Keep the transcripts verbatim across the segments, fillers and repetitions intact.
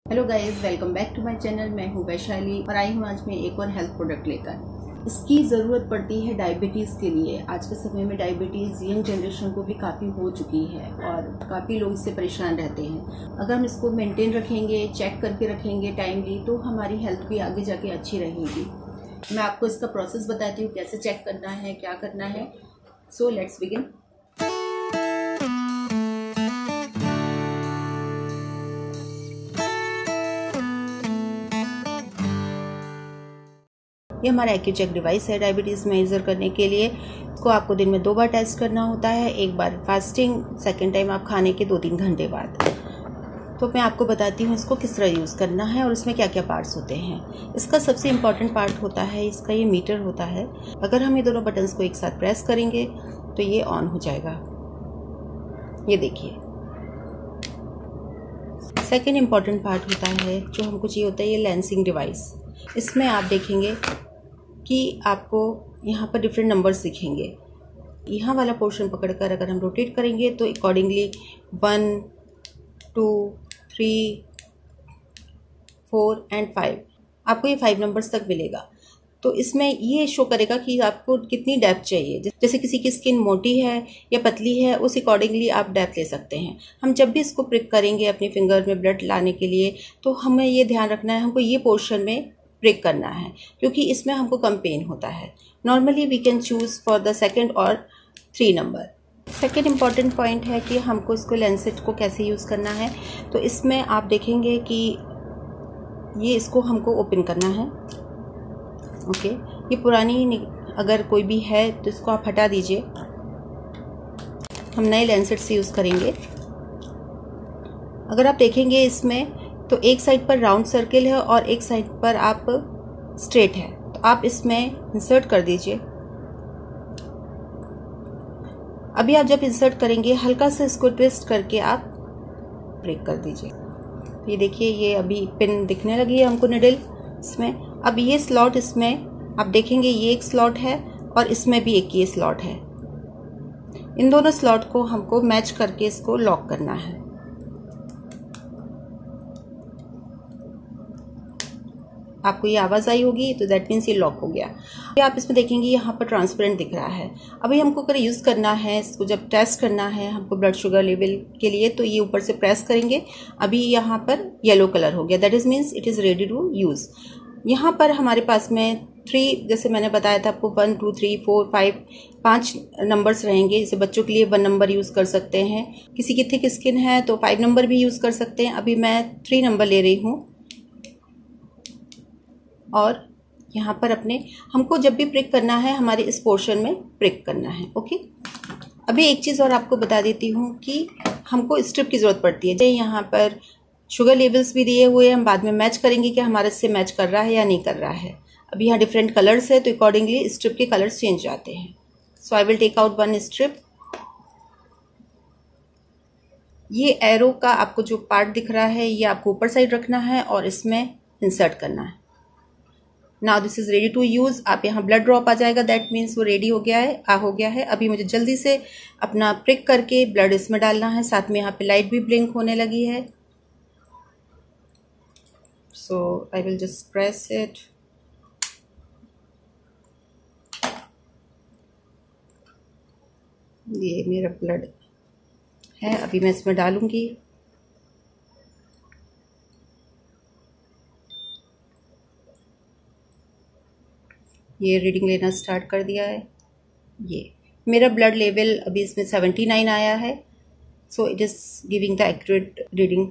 Hello guys, welcome back to my channel. मैं हूं वैशाली और आई हूं आज मैं एक और हेल्थ प्रोडक्ट लेकर। इसकी ज़रूरत पड़ती है डायबिटीज़ के लिए। आज के समय में डायबिटीज़ यंग जनरेशन को भी काफ़ी हो चुकी है और काफ़ी लोग इससे परेशान रहते हैं। अगर हम इसको मेंटेन रखेंगे, चेक करके रखेंगे टाइमली, तो हमारी हेल्थ भी आगे जाके अच्छी रहेगी। मैं आपको इसका प्रोसेस बताती हूँ, कैसे चेक करना है, क्या करना है। So let's begin. ये हमारा एक्यूचेक डिवाइस है डायबिटीज़ मेजर करने के लिए। इसको आपको दिन में दो बार टेस्ट करना होता है, एक बार फास्टिंग, सेकेंड टाइम आप खाने के दो तीन घंटे बाद। तो मैं आपको बताती हूँ इसको किस तरह यूज़ करना है और इसमें क्या क्या पार्ट्स होते हैं। इसका सबसे इम्पॉर्टेंट पार्ट होता है इसका ये मीटर होता है। अगर हम ये दोनों बटन्स को एक साथ प्रेस करेंगे तो ये ऑन हो जाएगा, ये देखिए। सेकेंड इम्पॉर्टेंट पार्ट होता है जो हमको चाहिए होता है ये लेंसिंग डिवाइस। इसमें आप देखेंगे कि आपको यहाँ पर डिफरेंट नंबर्स दिखेंगे। यहाँ वाला पोर्शन पकड़कर अगर हम रोटेट करेंगे तो accordingly one two three four and five आपको ये फाइव नंबर्स तक मिलेगा। तो इसमें ये शो करेगा कि आपको कितनी डेप्थ चाहिए। जैसे किसी की स्किन मोटी है या पतली है, उस अकॉर्डिंगली आप डेप्थ ले सकते हैं। हम जब भी इसको प्रिक करेंगे अपनी फिंगर में ब्लड लाने के लिए, तो हमें ये ध्यान रखना है हमको ये पोर्शन में प्रिक करना है, क्योंकि इसमें हमको कम पेन होता है। Normally we can choose for the second और three number. Second important point है कि हमको इसको लेंसेट को कैसे यूज़ करना है। तो इसमें आप देखेंगे कि ये इसको हमको ओपन करना है। ओके, ये पुरानी अगर कोई भी है तो इसको आप हटा दीजिए। हम नए लेंसेट से यूज़ करेंगे। अगर आप देखेंगे इसमें तो एक साइड पर राउंड सर्किल है और एक साइड पर आप स्ट्रेट है, तो आप इसमें इंसर्ट कर दीजिए। अभी आप जब इंसर्ट करेंगे हल्का सा इसको ट्विस्ट करके आप ब्रेक कर दीजिए। ये देखिए, ये अभी पिन दिखने लगी है हमको निडल इसमें। अब ये स्लॉट इसमें आप देखेंगे ये एक स्लॉट है और इसमें भी एक ये स्लॉट है। इन दोनों स्लॉट को हमको मैच करके इसको लॉक करना है। आपको ये आवाज़ आई होगी तो दैट मीन्स ये लॉक हो गया। ये आप इसमें देखेंगे यहाँ पर ट्रांसपेरेंट दिख रहा है। अभी हमको अगर यूज़ करना है इसको, जब टेस्ट करना है हमको ब्लड शुगर लेवल के लिए, तो ये ऊपर से प्रेस करेंगे। अभी यहाँ पर येलो कलर हो गया, that is means it is ready to use. यहाँ पर हमारे पास में थ्री, जैसे मैंने बताया था आपको, one two three four five पाँच नंबर्स रहेंगे। जैसे बच्चों के लिए वन नंबर यूज़ कर सकते हैं, किसी की थिक स्किन है तो फाइव नंबर भी यूज़ कर सकते हैं। अभी मैं थ्री नंबर ले रही हूँ और यहाँ पर अपने हमको जब भी प्रिक करना है हमारे इस पोर्शन में प्रिक करना है। ओके, अभी एक चीज़ और आपको बता देती हूँ कि हमको स्ट्रिप की ज़रूरत पड़ती है। यहाँ पर शुगर लेवल्स भी दिए हुए हैं, हम बाद में मैच करेंगे कि हमारे इससे मैच कर रहा है या नहीं कर रहा है। अभी यहाँ डिफरेंट कलर्स है तो अकॉर्डिंगली स्ट्रिप के कलर्स चेंज जाते हैं। So I will take out one strip. ये एरो का आपको जो पार्ट दिख रहा है ये आपको ऊपर साइड रखना है और इसमें इंसर्ट करना है। Now this is ready to use. आप यहाँ ब्लड ड्रॉप आ जाएगा, दैट मीन्स वो रेडी हो गया है, आ हो गया है। अभी मुझे जल्दी से अपना प्रिक करके ब्लड इसमें डालना है। साथ में यहाँ पे लाइट भी ब्लिंक होने लगी है। So I will just press it. ये मेरा ब्लड है, अभी मैं इसमें डालूंगी। ये रीडिंग लेना स्टार्ट कर दिया है। ये मेरा ब्लड लेवल अभी इसमें सेवेंटी नाइन आया है। So it is giving the accurate reading.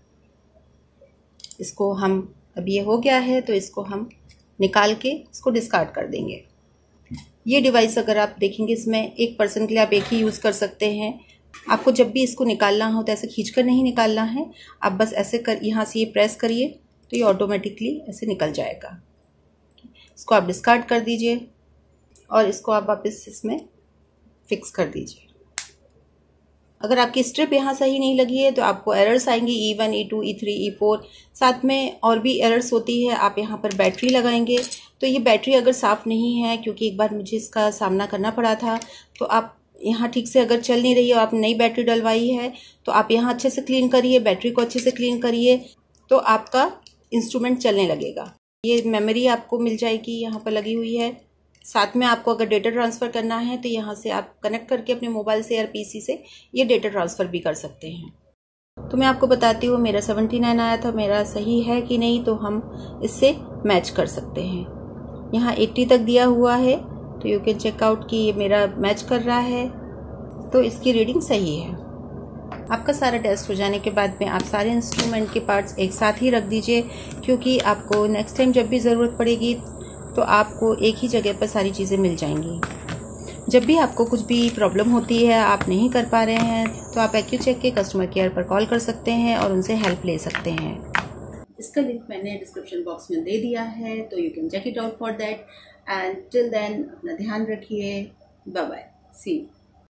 इसको हम, अभी ये हो गया है तो इसको हम निकाल के इसको डिस्कार्ड कर देंगे। ये डिवाइस अगर आप देखेंगे इसमें एक पर्सन के लिए आप एक ही यूज़ कर सकते हैं। आपको जब भी इसको निकालना हो तो ऐसे खींचकर नहीं निकालना है, आप बस ऐसे कर यहाँ से ये प्रेस करिए तो ये ऑटोमेटिकली ऐसे निकल जाएगा। इसको आप डिस्कार्ड कर दीजिए और इसको आप वापस इसमें फिक्स कर दीजिए। अगर आपकी स्ट्रिप यहाँ सही नहीं लगी है तो आपको एरर्स आएंगी, E one E two E three E four, साथ में और भी एरर्स होती है। आप यहाँ पर बैटरी लगाएंगे तो ये बैटरी अगर साफ़ नहीं है, क्योंकि एक बार मुझे इसका सामना करना पड़ा था, तो आप यहाँ ठीक से अगर चल नहीं रही है और आप नई बैटरी डलवाई है तो आप यहाँ अच्छे से क्लीन करिए, बैटरी को अच्छे से क्लीन करिए। तो आपका इंस्ट्रूमेंट चलने लगेगा। ये मेमोरी आपको मिल जाएगी, यहाँ पर लगी हुई है। साथ में आपको अगर डेटा ट्रांसफ़र करना है तो यहाँ से आप कनेक्ट करके अपने मोबाइल से या पीसी से ये डेटा ट्रांसफ़र भी कर सकते हैं। तो मैं आपको बताती हूँ मेरा सेवेंटी नाइन आया था, मेरा सही है कि नहीं, तो हम इससे मैच कर सकते हैं। यहाँ एट्टी तक दिया हुआ है, तो यू कैन चेक आउट कि ये मेरा मैच कर रहा है, तो इसकी रीडिंग सही है। आपका सारा टेस्ट हो जाने के बाद में आप सारे इंस्ट्रूमेंट के पार्ट्स एक साथ ही रख दीजिए, क्योंकि आपको नेक्स्ट टाइम जब भी ज़रूरत पड़ेगी तो आपको एक ही जगह पर सारी चीज़ें मिल जाएंगी। जब भी आपको कुछ भी प्रॉब्लम होती है, आप नहीं कर पा रहे हैं, तो आप एक्यूचेक के कस्टमर केयर पर कॉल कर सकते हैं और उनसे हेल्प ले सकते हैं। इसका लिंक मैंने डिस्क्रिप्शन बॉक्स में दे दिया है, तो you can check it out for that. And till then अपना ध्यान रखिए। Bye bye, see you.